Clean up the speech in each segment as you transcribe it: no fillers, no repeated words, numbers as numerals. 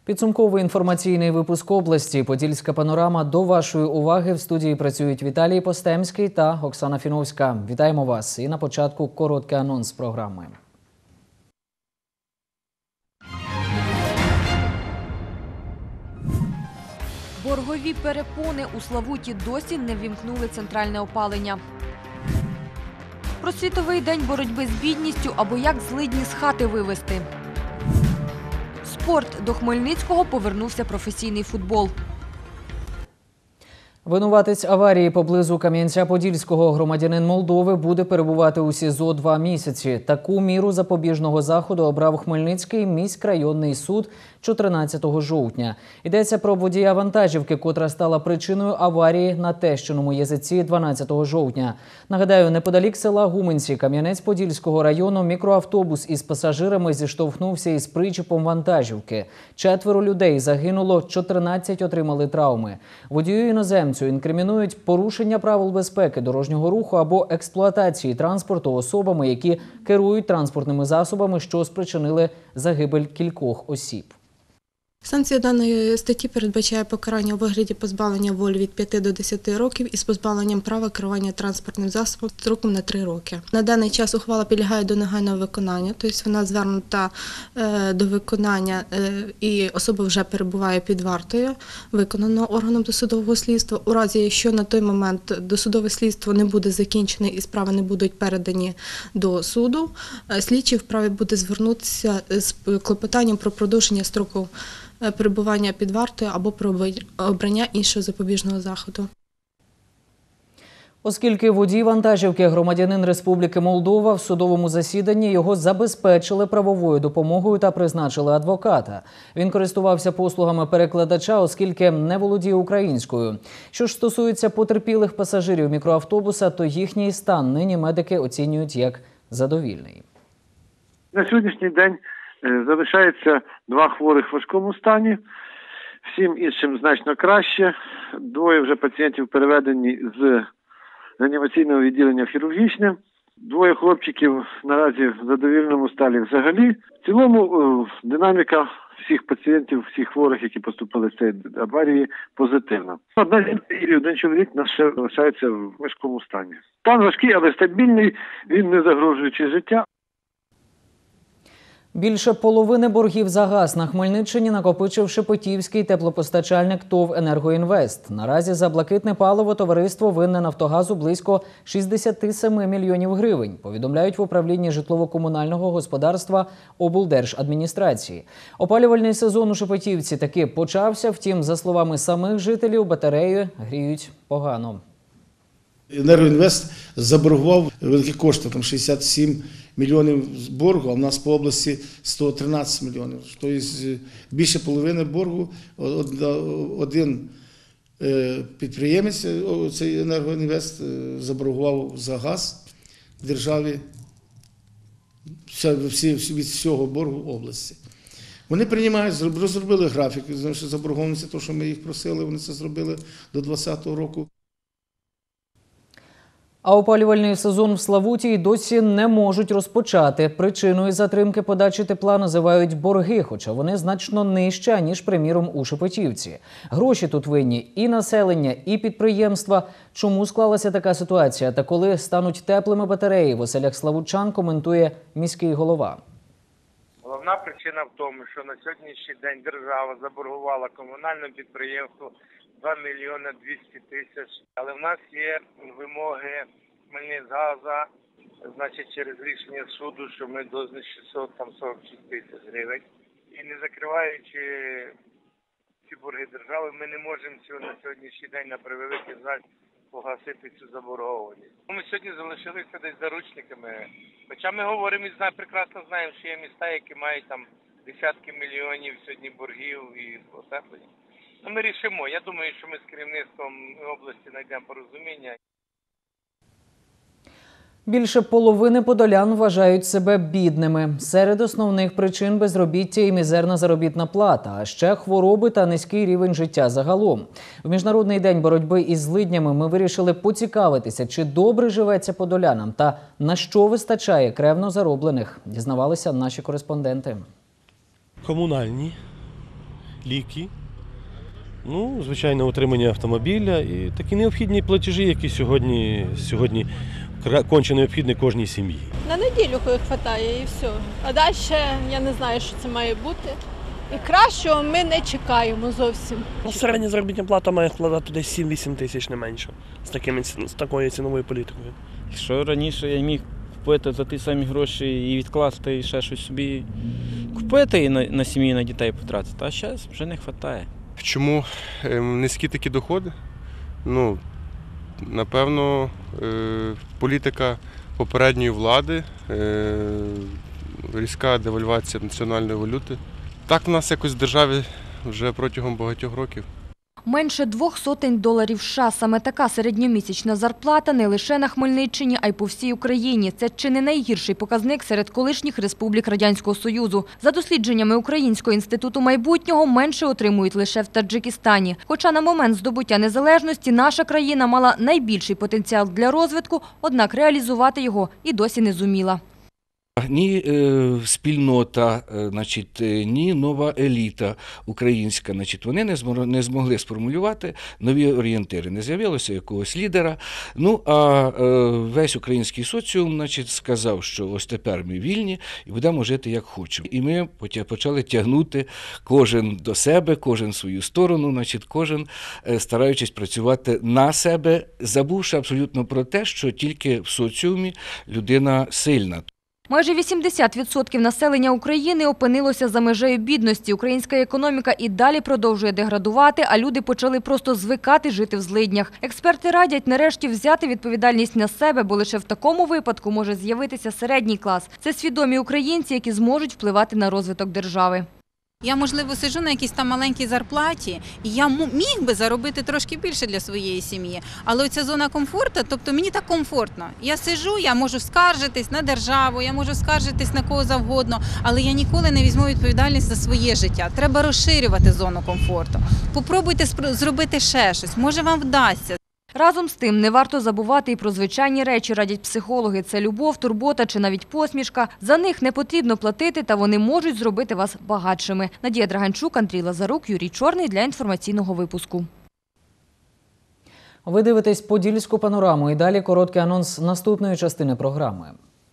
Підсумковий інформаційний випуск області «Подільська панорама». До вашої уваги в студії працюють Віталій Постемський та Оксана Фіновська. Вітаємо вас. І на початку короткий анонс програми. Боргові перепони у Славуті досі не ввімкнули центральне опалення. Просвітовий день боротьби з бідністю або як злидні з хати вивести. Спорт. До Хмельницького повернувся професійний футбол. Винуватець аварії поблизу Кам'янця-Подільського, громадянин Молдови, буде перебувати у СІЗО 2 місяці. Таку міру запобіжного заходу обрав Хмельницький міськрайонний суд 14 жовтня. Йдеться про водія вантажівки, котра стала причиною аварії на Тещиному язиці 12 жовтня. Нагадаю, неподалік села Гуменці Кам'янець-Подільського району мікроавтобус із пасажирами зіштовхнувся із причепом вантажівки. 4 людей загинуло, 14 отримали травми. Водію іноземцю інкримінують порушення правил безпеки дорожнього руху або експлуатації транспорту особами, які керують транспортними засобами, що спричинили загибель кількох осіб. Санкція даної статті передбачає покарання у вигляді позбавлення волі від 5 до 10 років із позбавленням права керування транспортним засобом строком на 3 роки. На даний час ухвала підлягає до негайного виконання, тобто вона звернута до виконання і особа вже перебуває під вартою, виконано органом досудового слідства. У разі, якщо на той момент досудове слідство не буде закінчене і справи не будуть передані до суду, слідчий вправі буде звернутися з клопотанням про продовження строку перебування під вартою або про обрання іншого запобіжного заходу. Оскільки водій вантажівки – громадянин Республіки Молдова, в судовому засіданні його забезпечили правовою допомогою та призначили адвоката. Він користувався послугами перекладача, оскільки не володіє українською. Що ж стосується потерпілих пасажирів мікроавтобуса, то їхній стан нині медики оцінюють як задовільний. На сьогоднішній день залишається 2 хворих в важкому стані, всім іншим значно краще. 2 вже пацієнтів переведені з реанімаційного відділення в хірургічне. 2 хлопчиків наразі в задовільному стані взагалі. В цілому динаміка всіх пацієнтів, всіх хворих, які поступили з цієї аварії, позитивна. 1 жінка і 1 чоловік нас ще залишається в важкому стані. Стан важкий, але стабільний, він не загрожуючи життя. Більше половини боргів за газ на Хмельниччині накопичив шепетівський теплопостачальник ТОВ «Енергоінвест». Наразі за блакитне паливо товариство винне «Нафтогазу» близько 67 мільйонів гривень, повідомляють в управлінні житлово-комунального господарства облдержадміністрації. Опалювальний сезон у Шепетівці таки почався, втім, за словами самих жителів, батареї гріють погано. «Енергоінвест» заборгував великі кошти, там 67 мільйонів боргу, а в нас по області 113 мільйонів. Тобто більше половини боргу один підприємець, цей «Енергоінвест», заборгував за газ в державі від всього боргу області. Вони приймають, розробили графік, заборгованості, те, що ми їх просили, вони це зробили до 2020 року. А опалювальний сезон в Славуті й досі не можуть розпочати. Причиною затримки подачі тепла називають борги, хоча вони значно нижчі, ніж, приміром, у Шепетівці. Гроші тут винні і населення, і підприємства. Чому склалася така ситуація? Та коли стануть теплими батареї, в оселях славутчан коментує міський голова. Головна причина в тому, що на сьогоднішній день держава заборгувала комунальному підприємству 2 мільйони 200 тисяч, але в нас є вимоги Хмельницьгаза, значить через рішення суду, що ми должны 646 тисяч гривень. І не закриваючи ці борги держави, ми не можемо на сьогоднішній день, на превеликий жаль, погасити цю заборгованість. Ми сьогодні залишилися десь заручниками. Хоча ми говоримо і прекрасно знаємо, що є міста, які мають там десятки мільйонів сьогодні боргів і отеплення. Ми рішимо. Я думаю, що ми з керівництвом області знайдемо порозуміння. Більше половини подолян вважають себе бідними. Серед основних причин – безробіття і мізерна заробітна плата, а ще хвороби та низький рівень життя загалом. В Міжнародний день боротьби із злиднями ми вирішили поцікавитися, чи добре живеться подолянам та на що вистачає кревно зароблених, дізнавалися наші кореспонденти. Комунальні ліки, ну, звичайно, утримання автомобіля і такі необхідні платежі, які сьогодні конче необхідні кожній сім'ї. На неділю вистачає і все. А далі я не знаю, що це має бути. І кращого ми не чекаємо зовсім. Середня заробітна плата має складати десь 7-8 тисяч, не менше, з такою ціновою політикою. Якщо раніше я міг купити за ті самі гроші і відкласти, і ще щось собі купити, і на сім'ю, і на дітей потратити, а зараз вже не вистачає. Чому низькі такі доходи? Ну, напевно, політика попередньої влади, різка девальвація національної валюти. Так в нас якось в державі вже протягом багатьох років. Менше $200 США. Саме така середньомісячна зарплата не лише на Хмельниччині, а й по всій Україні. Це чи не найгірший показник серед колишніх республік Радянського Союзу. За дослідженнями Українського інституту майбутнього, менше отримують лише в Таджикистані. Хоча на момент здобуття незалежності наша країна мала найбільший потенціал для розвитку, однак реалізувати його і досі не зуміла. Ні спільнота, ні нова еліта українська, вони не змогли сформулювати нові орієнтири. Не з'явилося якогось лідера. Ну, а весь український соціум сказав, що ось тепер ми вільні і будемо жити як хочемо. І ми почали тягнути кожен до себе, кожен в свою сторону, кожен стараючись працювати на себе, забувши абсолютно про те, що тільки в соціумі людина сильна. Майже 80% населення України опинилося за межею бідності. Українська економіка і далі продовжує деградувати, а люди почали просто звикати жити в злиднях. Експерти радять нарешті взяти відповідальність на себе, бо лише в такому випадку може з'явитися середній клас. Це свідомі українці, які зможуть впливати на розвиток держави. Я, можливо, сиджу на якійсь там маленькій зарплаті, і я міг би заробити трошки більше для своєї сім'ї. Але оця зона комфорту, тобто мені так комфортно. Я сиджу, я можу скаржитись на державу, я можу скаржитись на кого завгодно, але я ніколи не візьму відповідальність за своє життя. Треба розширювати зону комфорту. Попробуйте зробити ще щось, може вам вдасться. Разом з тим, не варто забувати і про звичайні речі, радять психологи. Це любов, турбота чи навіть посмішка. За них не потрібно платити, та вони можуть зробити вас багатшими. Надія Драганчук, Андрій Лазарук, Юрій Чорний для інформаційного випуску. Ви дивитесь «Подільську панораму» і далі короткий анонс наступної частини програми.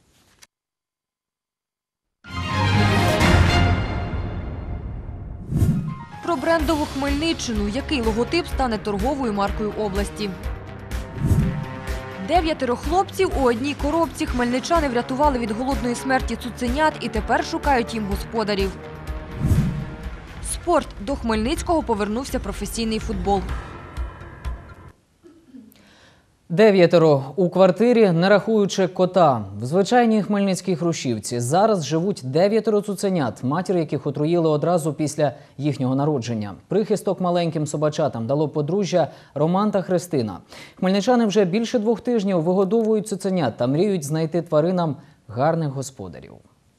Про брендову Хмельниччину. Який логотип стане торговою маркою області? 9 хлопців у одній коробці. Хмельничани врятували від голодної смерті цуценят і тепер шукають їм господарів. Спорт. До Хмельницького повернувся професійний футбол. 9 у квартирі, не рахуючи кота. В звичайній хмельницькій Грушівці зараз живуть 9 цуценят, матір яких отруїли одразу після їхнього народження. Прихисток маленьким собачатам дало подружжя Роман та Христина. Хмельничани вже більше 2 тижнів вигодовують цуценят та мріють знайти тваринам гарних господарів.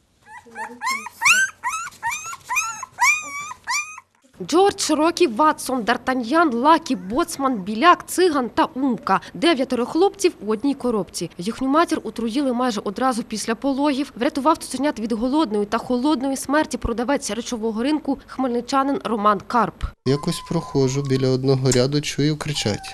Джордж, Рокі, Ватсон, Д'Артаньян, Лакі, Боцман, Біляк, Циган та Умка. 9 хлопців у одній коробці. Їхню матір отруїли майже одразу після пологів. Врятував цуценят від голодної та холодної смерті продавець речового ринку хмельничанин Роман Карп. Якось проходжу біля одного ряду, чую, кричать.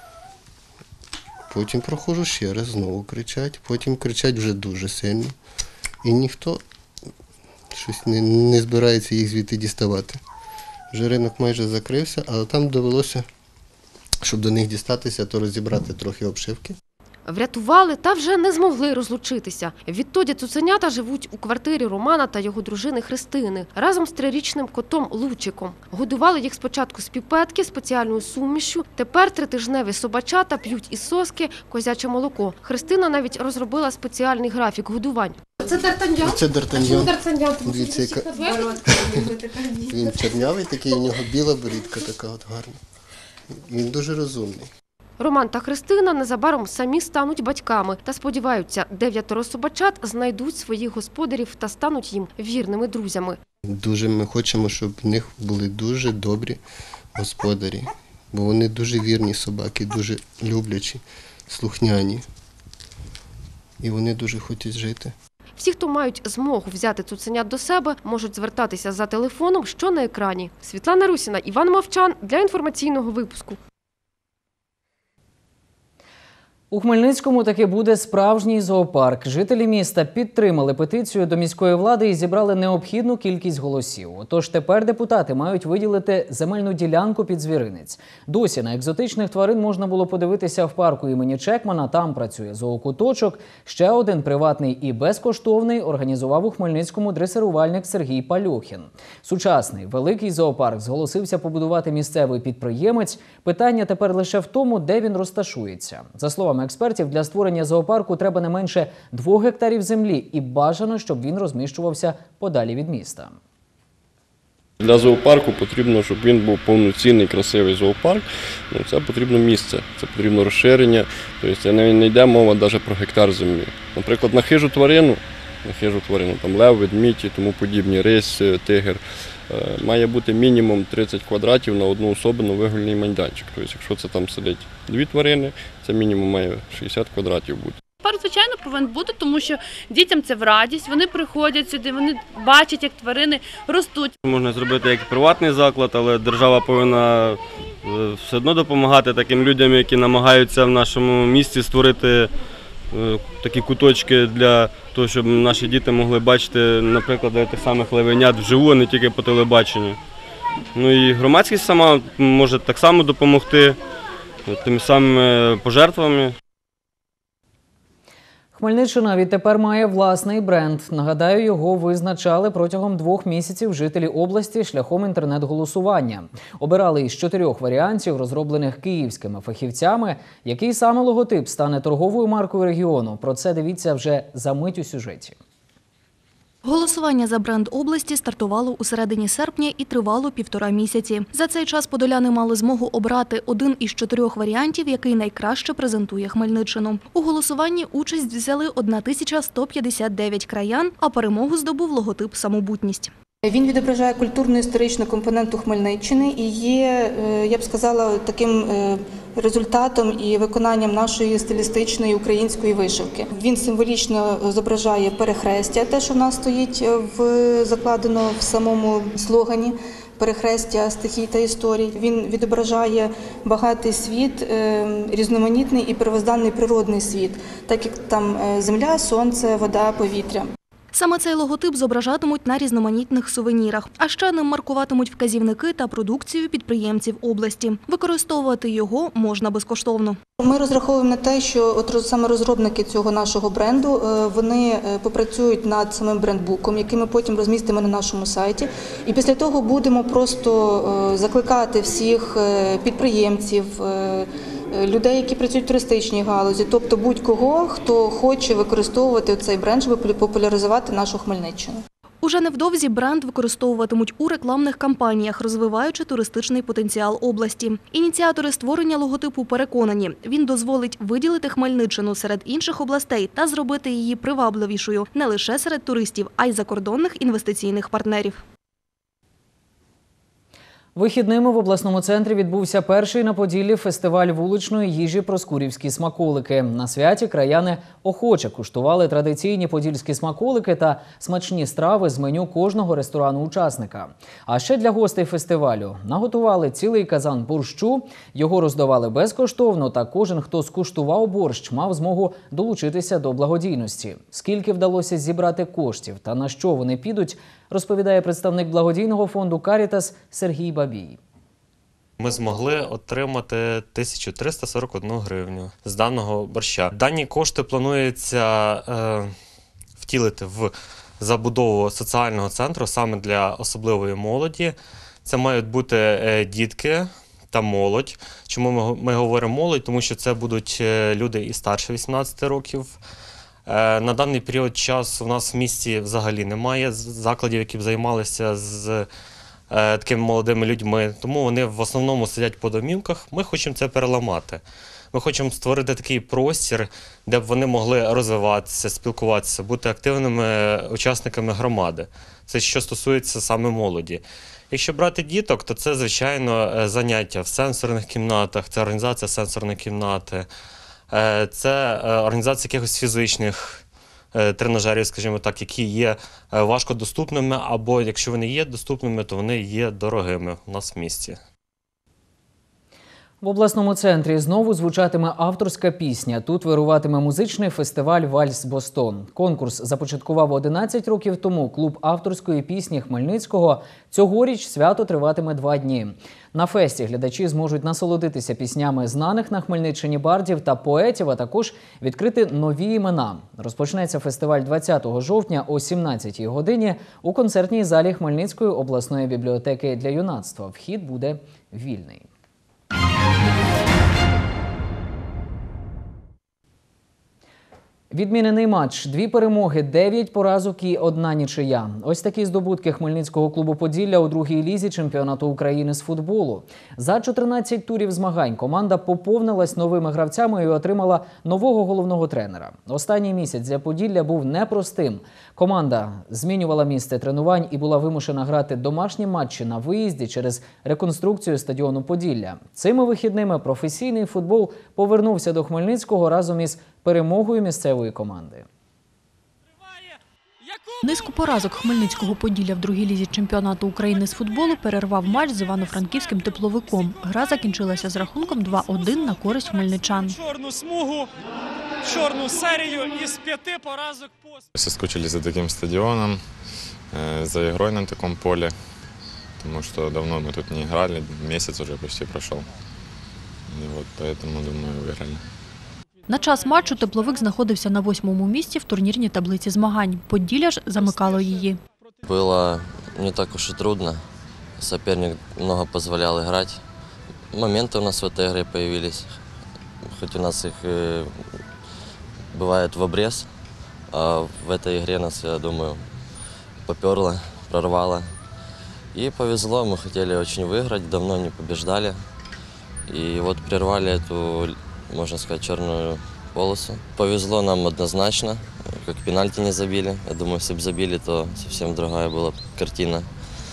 Потім проходжу ще раз, знову кричать. Потім кричать вже дуже сильно. І ніхто щось не збирається їх звідти діставати. Вже ринок майже закрився, але там довелося, щоб до них дістатися, то розібрати трохи обшивки. Врятували та вже не змогли розлучитися. Відтоді цуценята живуть у квартирі Романа та його дружини Христини разом з 3-річним котом Лучиком. Годували їх спочатку з піпетки, спеціальною сумішю. Тепер 3-тижневі собачата п'ють із соски козяче молоко. Христина навіть розробила спеціальний графік годувань. Це Д'Артаньян? Це Д'Артаньян. Д'Артаньян? Дивіться, він чорнявий такий, у нього біла борідка така от гарна. Він дуже розумний. Роман та Христина незабаром самі стануть батьками та сподіваються, 9 собачат знайдуть своїх господарів та стануть їм вірними друзями. Дуже ми хочемо, щоб в них були дуже добрі господарі, бо вони дуже вірні собаки, дуже люблячі, слухняні. І вони дуже хочуть жити. Всі, хто мають змогу взяти цуценят до себе, можуть звертатися за телефоном, що на екрані. Світлана Русіна, Іван Мовчан для інформаційного випуску. У Хмельницькому таки буде справжній зоопарк. Жителі міста підтримали петицію до міської влади і зібрали необхідну кількість голосів. Тож тепер депутати мають виділити земельну ділянку під звіринець. Досі на екзотичних тварин можна було подивитися в парку імені Чекмана. Там працює зоокуточок. Ще один приватний і безкоштовний організував у Хмельницькому дресирувальник Сергій Пальохін. Сучасний великий зоопарк зголосився побудувати місцевий підприємець. Питання тепер лише в тому, де він розташується. За словами експертів, для створення зоопарку треба не менше 2 гектарів землі і бажано, щоб він розміщувався подалі від міста. Для зоопарку потрібно, щоб він був повноцінний, красивий зоопарк. Це потрібно місце, це потрібно розширення. Тобто не йде мова навіть про гектар землі. Наприклад, на хижу тварину, там лев, ведмідь і тому подібні, рись, тигр, має бути мінімум 30 квадратів на одну особу на вигульний майданчик. Тобто, якщо це там сидить 2 тварини, це мінімум має 60 квадратів бути. Парк, звичайно, повинен бути, тому що дітям це в радість, вони приходять сюди, вони бачать, як тварини ростуть. Можна зробити як приватний заклад, але держава повинна все одно допомагати таким людям, які намагаються в нашому місті створити такі куточки для того, щоб наші діти могли бачити, наприклад, тих самих левенят вживу, а не тільки по телебаченню. Ну і громадськість сама може так само допомогти тими самими пожертвами. Хмельниччина відтепер має власний бренд. Нагадаю, його визначали протягом 2 місяців жителі області шляхом інтернет-голосування. Обирали із 4 варіантів, розроблених київськими фахівцями. Який саме логотип стане торговою маркою регіону? Про це дивіться вже за мить у сюжеті. Голосування за бренд області стартувало у середині серпня і тривало 1,5 місяці. За цей час подоляни мали змогу обрати один із 4 варіантів, який найкраще презентує Хмельниччину. У голосуванні участь взяли 1159 краян, а перемогу здобув логотип «Самобутність». Він відображає культурно-історичну компоненту Хмельниччини і є, я б сказала, таким результатом і виконанням нашої стилістичної української вишивки. Він символічно зображає перехрестя, те, що в нас стоїть закладено в самому слогані «Перехрестя стихій та історій». Він відображає багатий світ, різноманітний і первозданний природний світ, так як там земля, сонце, вода, повітря. Саме цей логотип зображатимуть на різноманітних сувенірах, а ще ним маркуватимуть вказівники та продукцію підприємців області. Використовувати його можна безкоштовно. Ми розраховуємо на те, що саме розробники цього нашого бренду, вони попрацюють над самим брендбуком, який ми потім розмістимо на нашому сайті. І після того будемо просто закликати всіх підприємців, людей, які працюють в туристичній галузі, тобто будь-кого, хто хоче використовувати цей бренд, щоб популяризувати нашу Хмельниччину. Уже невдовзі бренд використовуватимуть у рекламних кампаніях, розвиваючи туристичний потенціал області. Ініціатори створення логотипу переконані, він дозволить виділити Хмельниччину серед інших областей та зробити її привабливішою не лише серед туристів, а й закордонних інвестиційних партнерів. Вихідними в обласному центрі відбувся перший на Поділлі фестиваль вуличної їжі «Проскурівські смаколики». На святі краяни охоче куштували традиційні подільські смаколики та смачні страви з меню кожного ресторану-учасника. А ще для гостей фестивалю наготували цілий казан борщу, його роздавали безкоштовно, та кожен, хто скуштував борщ, мав змогу долучитися до благодійності. Скільки вдалося зібрати коштів та на що вони підуть, розповідає представник благодійного фонду «Карітас» Сергій Бабій. Ми змогли отримати 1341 гривню з даного борща. Дані кошти планується втілити в забудову соціального центру саме для особливої молоді. Це мають бути дітки та молодь. Чому ми говоримо молодь? Тому що це будуть люди і старше 18 років. На даний період часу в нас в місті взагалі немає закладів, які б займалися з такими молодими людьми, тому вони в основному сидять по домівках. Ми хочемо це переламати. Ми хочемо створити такий простір, де б вони могли розвиватися, спілкуватися, бути активними учасниками громади. Це що стосується саме молоді. Якщо брати діток, то це, звичайно, заняття в сенсорних кімнатах, це організація сенсорної кімнати, це організація якихось фізичних тренажерів, скажімо так, які є важкодоступними, або якщо вони є доступними, то вони є дорогими у нас в місті. В обласному центрі знову звучатиме авторська пісня. Тут вируватиме музичний фестиваль «Вальс Бостон». Конкурс започаткував 11 років тому клуб авторської пісні Хмельницького. Цьогоріч свято триватиме 2 дні. На фесті глядачі зможуть насолодитися піснями знаних на Хмельниччині бардів та поетів, а також відкрити нові імена. Розпочнеться фестиваль 20 жовтня о 17-й годині у концертній залі Хмельницької обласної бібліотеки для юнацтва. Вхід буде вільний. Відмінений матч. 2 перемоги, 9 поразок і 1 нічия. Ось такі здобутки Хмельницького клубу «Поділля» у другій лізі чемпіонату України з футболу. За 14 турів змагань команда поповнилась новими гравцями і отримала нового головного тренера. Останній місяць для «Поділля» був непростим. Команда змінювала місце тренувань і була вимушена грати домашні матчі на виїзді через реконструкцію стадіону «Поділля». Цими вихідними професійний футбол повернувся до Хмельницького разом із перемогою місцевої команди. Низку поразок Хмельницького «Поділля» в другій лізі чемпіонату України з футболу перервав матч з івано-франківським «Тепловиком». Гра закінчилася з рахунком 2-1 на користь хмельничан. Чорну смугу, чорну серію із 5 поразок поспіль. Соскучили за таким стадионом, за игрой на таком поле, потому что давно мы тут не играли, месяц уже почти прошел. И вот поэтому, думаю, выиграли. На час матчу «Тепловик» знаходився на 8-му місці в турнірній таблиці змагань. «Поділля» ж замикало її. Было не так уж и трудно. Соперник много позволял играть. Моменты у нас в этой игре появились. Хоть у нас их бывает в обрез, а в этой игре нас, я думаю, поперло, прорвало. И повезло, мы хотели очень выиграть, давно не побеждали. И вот прервали эту, можно сказать, черную полосу. Повезло нам однозначно, как пенальти не забили. Я думаю, если бы забили, то совсем другая была картина.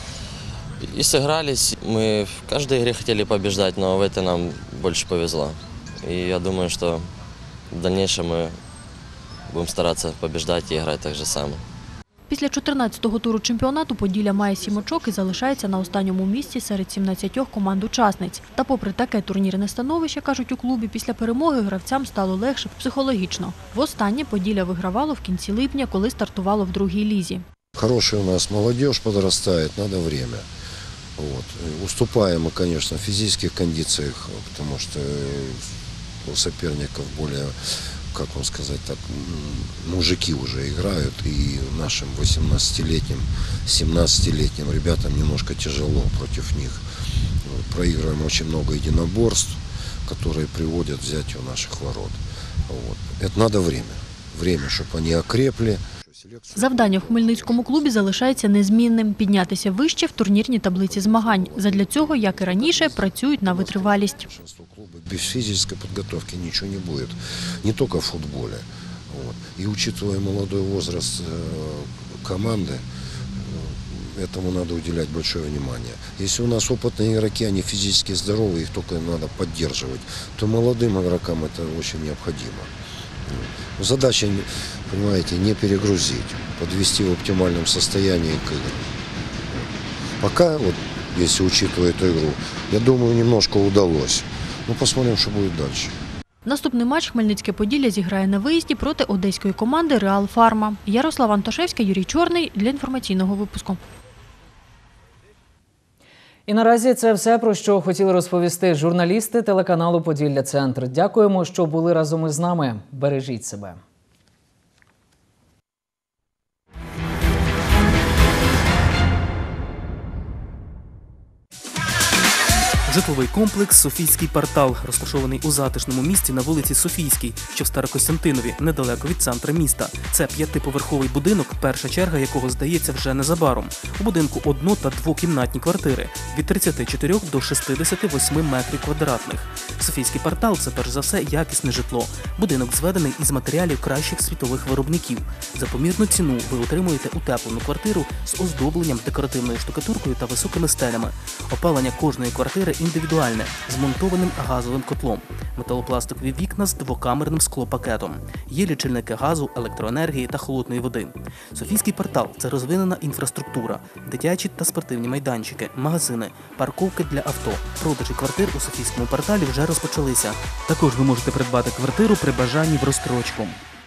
И сыгрались. Мы в каждой игре хотели побеждать, но в этой нам больше повезло. И я думаю, что в дальнейшем мы будем стараться побеждать и играть так же само. Після 14-го туру чемпіонату «Поділля» має 7 очок і залишається на останньому місці серед 17 команд-учасниць. Та попри таке турнірне становище, кажуть у клубі, після перемоги гравцям стало легше психологічно. Востаннє «Поділля» вигравало в кінці липня, коли стартувало в другій лізі. Хорошая у нас молодежь подрастает, надо время. Вот. Уступаем мы, конечно, в физических кондициях, потому что у соперников более, как вам сказать, так, мужики уже играют, и нашим 18-летним, 17-летним ребятам немножко тяжело против них. Проигрываем очень много единоборств, которые приводят к взятию наших ворот. Вот. Это надо время. Время, чтобы они окрепли. Завдання в Хмельницькому клубі залишається незмінним – піднятися вище в турнірній таблиці змагань. Задля цього, як і раніше, працюють на витривалість. Без физической подготовки ничего не будет, не только в футболе. Вот. И учитывая молодой возраст команды, этому надо уделять большое внимание. Если у нас опытные игроки, они физически здоровы, их только надо поддерживать, то молодым игрокам это очень необходимо. Задача, понимаете, не перегрузить, подвести в оптимальном состоянии к играм. Пока, вот, если учитывая эту игру, я думаю, немножко удалось. Ну, посмотрим, что будет дальше. Наступний матч Хмельницьке «Поділля» зіграє на виїзді проти одеської команди «Реал Фарма». Ярослава Антошевська, Юрій Чорний для інформаційного випуску. І наразі це все, про що хотіли розповісти журналісти телеканалу «Поділля Центр». Дякуємо, що були разом із нами. Бережіть себе. Житловий комплекс «Софійський квартал» розташований у затишному місці на вулиці Софійській, що в Старокостянтинові, недалеко від центра міста. Це 5-поверховий будинок, перша черга якого здається вже незабаром. У будинку одно- та двокімнатні квартири від 34 до 68 метрів квадратних. «Софійський квартал» – це перш за все якісне житло. Будинок зведений із матеріалів кращих світових виробників. За помірну ціну ви отримуєте утеплену квартиру з оздобленням, декоративною штукатуркою та високими стелями. Опалення кожної квартири індивідуальне, з монтованим газовим котлом, металопластикові вікна з двокамерним склопакетом. Є лічильники газу, електроенергії та холодної води. Софійський квартал – це розвинена інфраструктура, дитячі та спортивні майданчики, магазини, парковки для авто. Продажі квартир у Софійському кварталі вже розпочалися. Також ви можете придбати квартиру при бажанні в розстрочку.